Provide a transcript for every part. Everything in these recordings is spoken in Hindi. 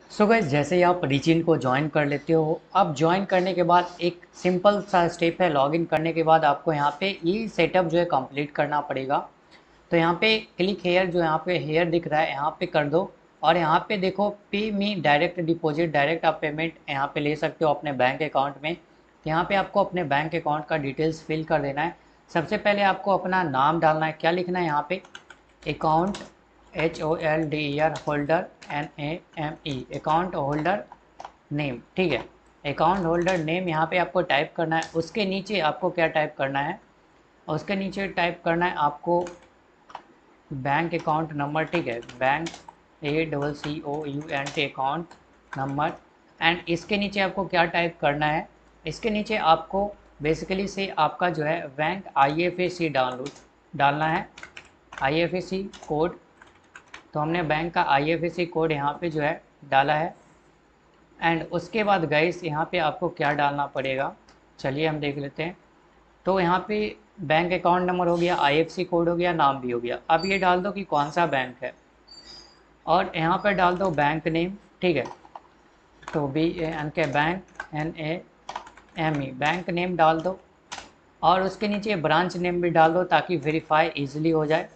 सो गाइस जैसे ही आप रीचिन को ज्वाइन कर लेते हो, अब ज्वाइन करने के बाद एक सिंपल सा स्टेप है। लॉगिन करने के बाद आपको यहाँ पे ये सेटअप जो है कंप्लीट करना पड़ेगा। तो यहाँ पे क्लिक हेयर, जो यहाँ पे हेयर दिख रहा है यहाँ पे कर दो। और यहाँ पे देखो pay me direct deposit, direct आप पेमेंट यहाँ पे ले सकते हो अपने बैंक अकाउंट में। तो यहाँ पे आपको अपने बैंक अकाउंट का डिटेल्स फिल कर देना है। सबसे पहले आपको अपना नाम डालना है। क्या लिखना है यहाँ पे? Account, HOLDER, holder, NAME, account holder name. ठीक है, अकाउंट होल्डर नेम यहाँ पे आपको टाइप करना है। उसके नीचे आपको क्या टाइप करना है? उसके नीचे टाइप करना है आपको बैंक अकाउंट नंबर। ठीक है, bank ACCOUNT account number. And इसके नीचे आपको क्या टाइप करना है? इसके नीचे आपको बेसिकली से आपका जो है बैंक IFSC डालना है, IFSC कोड। तो हमने बैंक का IFSC कोड यहाँ पे जो है डाला है। एंड उसके बाद गाइस यहाँ पे आपको क्या डालना पड़ेगा, चलिए हम देख लेते हैं। तो यहाँ पे बैंक अकाउंट नंबर हो गया, IFSC कोड हो गया, नाम भी हो गया। अब ये डाल दो कि कौन सा बैंक है, और यहाँ पर डाल दो बैंक नेम। ठीक है, तो BAN के बैंक, NAME बैंक नेम डाल दो। और उसके नीचे ब्रांच नेम भी डाल दो ताकि वेरीफाई इजीली हो जाए।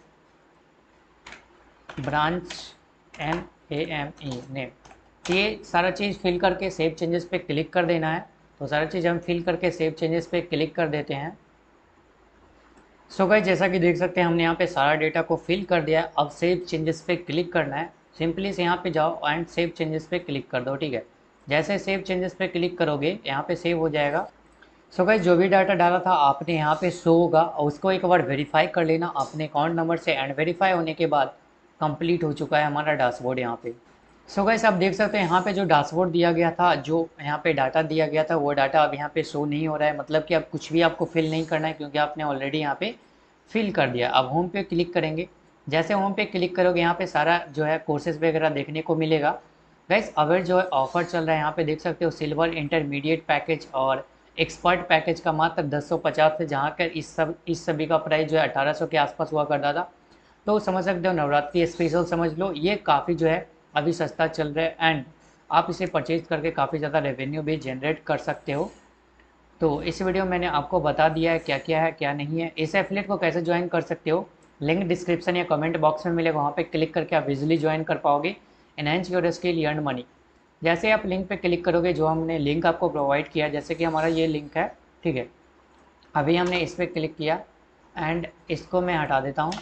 Branch NAME name. ये सारा चीज़ फिल करके सेव चेंजेस पे क्लिक कर देना है। तो सारा चीज़ हम फिल करके सेव चेंजेस पे क्लिक कर देते हैं। सो गाइस जैसा कि देख सकते हैं हमने यहाँ पे सारा डेटा को फिल कर दिया है। अब सेव चेंजेस पे क्लिक करना है। सिंपली से यहाँ पे जाओ एंड सेव चेंजेस पे क्लिक कर दो। ठीक है, जैसे सेव चेंजेस पे क्लिक करोगे यहाँ पे सेव हो जाएगा। सो गाइस जो भी डाटा डाला था आपने यहाँ पे शो होगा, और उसको एक बार वेरीफाई कर लेना अपने अकाउंट नंबर से। एंड वेरीफाई होने के बाद कंप्लीट हो चुका है हमारा डैशबोर्ड यहाँ पे। सो गाइस आप देख सकते हैं यहाँ पे जो डैशबोर्ड दिया गया था, जो यहाँ पे डाटा दिया गया था, वो डाटा अब यहाँ पे शो नहीं हो रहा है। मतलब कि अब कुछ भी आपको फिल नहीं करना है क्योंकि आपने ऑलरेडी यहाँ पे फिल कर दिया। अब होम पे क्लिक करेंगे। जैसे होम पे क्लिक करोगे यहाँ पे सारा जो है कोर्सेज वगैरह देखने को मिलेगा। गाइस अगर जो है ऑफर चल रहा है, यहाँ पे देख सकते हो सिल्वर, इंटरमीडिएट पैकेज और एक्सपर्ट पैकेज का मात्र 1050 से, जहाँ कर इस सभी का प्राइस जो है 1800 के आसपास हुआ करता था। तो समझ सकते हो नवरात्रि स्पेशल समझ लो, ये काफ़ी जो है अभी सस्ता चल रहा है। एंड आप इसे परचेज करके काफ़ी ज़्यादा रेवेन्यू भी जनरेट कर सकते हो। तो इस वीडियो में मैंने आपको बता दिया है क्या क्या है क्या नहीं है। इस एफिलिएट को कैसे ज्वाइन कर सकते हो, लिंक डिस्क्रिप्शन या कमेंट बॉक्स में मिलेगा, वहाँ पे क्लिक करके आप इजीली ज्वाइन कर पाओगे। Enhance your skill, earn money. जैसे आप लिंक पे क्लिक करोगे, जो हमने लिंक आपको प्रोवाइड किया, जैसे कि हमारा ये लिंक है। ठीक है, अभी हमने इस पर क्लिक किया एंड इसको मैं हटा देता हूँ।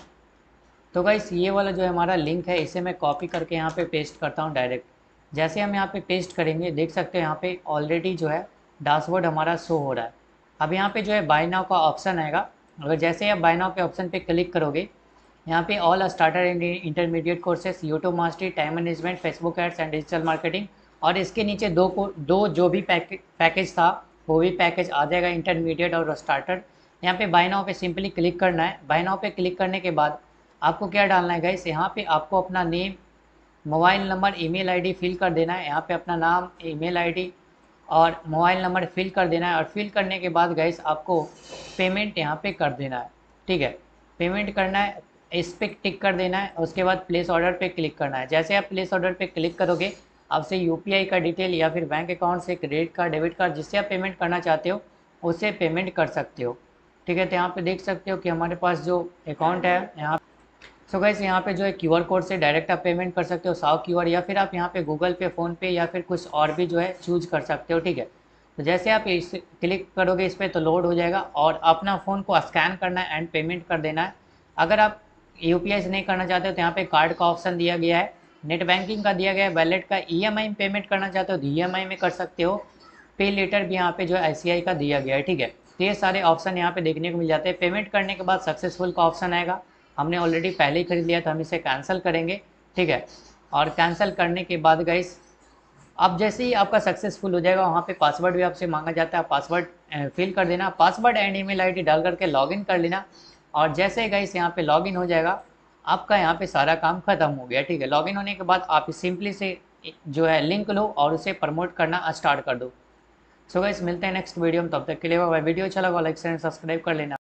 तो गाइस ये वाला जो हमारा लिंक है, इसे मैं कॉपी करके यहाँ पे पेस्ट करता हूँ डायरेक्ट। जैसे हम यहाँ पे पेस्ट करेंगे, देख सकते हो यहाँ पे ऑलरेडी जो है डैशबोर्ड हमारा शो हो रहा है। अब यहाँ पे जो है बाय नाउ का ऑप्शन आएगा। अगर जैसे आप बाय नाउ के ऑप्शन पे क्लिक करोगे, यहाँ पे all starter and intermediate courses, YouTube mastery, time management, Facebook ads and digital marketing, और इसके नीचे दो जो भी पैकेज था वो भी पैकेज आ जाएगा, इंटरमीडिएट और स्टार्टर। यहाँ पे बाय नाउ पे सिंपली क्लिक करना है। बाय नाउ पे क्लिक करने के बाद आपको क्या डालना है गाइस, यहाँ पे आपको अपना name, mobile number, email ID fill कर देना है। यहाँ पे अपना नाम, ईमेल आईडी और मोबाइल नंबर फिल कर देना है। और फिल करने के बाद गाइस आपको पेमेंट यहाँ पे कर देना है। ठीक है, पेमेंट करना है, इस पर टिक कर देना है। उसके बाद प्लेस ऑर्डर पे क्लिक करना है। जैसे आप प्लेस ऑर्डर पे क्लिक करोगे, आपसे यूपीआई का डिटेल या फिर बैंक अकाउंट से क्रेडिट कार्ड, डेबिट कार्ड, जिससे आप पेमेंट करना चाहते हो उससे पेमेंट कर सकते हो। ठीक है, तो यहाँ पे देख सकते हो कि हमारे पास जो अकाउंट है यहाँ। सो गाइस यहाँ पे जो है क्यूआर कोड से डायरेक्ट आप पेमेंट कर सकते हो, 100 क्यूआर, या फिर आप यहाँ पे गूगल पे, फ़ोन पे या फिर कुछ और भी जो है चूज कर सकते हो। ठीक है, तो जैसे आप इस क्लिक करोगे इस पर तो लोड हो जाएगा, और अपना फ़ोन को स्कैन करना है एंड पेमेंट कर देना है। अगर आप यूपीआई से नहीं करना चाहते हो तो यहाँ पे कार्ड का ऑप्शन दिया गया है, नेट बैंकिंग का दिया गया है, वैलेट का, ईएमआई में पेमेंट करना चाहते हो तो ईएमआई में कर सकते हो। पे लेटर भी यहाँ पे जो है आईसीआई का दिया गया है। ठीक है, तो ये सारे ऑप्शन यहाँ पे देखने को मिल जाते हैं। पेमेंट करने के बाद सक्सेसफुल का ऑप्शन आएगा। हमने ऑलरेडी पहले ही खरीद लिया तो हम इसे कैंसिल करेंगे। ठीक है, और कैंसिल करने के बाद गाइस अब जैसे ही आपका सक्सेसफुल हो जाएगा, वहाँ पे पासवर्ड भी आपसे मांगा जाता है, पासवर्ड फिल कर देना, पासवर्ड एंड ईमेल आईडी डाल करके लॉगिन कर लेना। और जैसे ही गाइस यहाँ पे लॉगिन हो जाएगा, आपका यहाँ पे सारा काम खत्म हो गया। ठीक है, लॉगिन होने के बाद आप सिंपली से जो है लिंक लो और उसे प्रमोट करना स्टार्ट कर दो। सो गाइस मिलते हैं नेक्स्ट वीडियो में, तब तक के लिए बाय। वीडियो अच्छा लगा लाइक शेयर सब्सक्राइब कर लेना।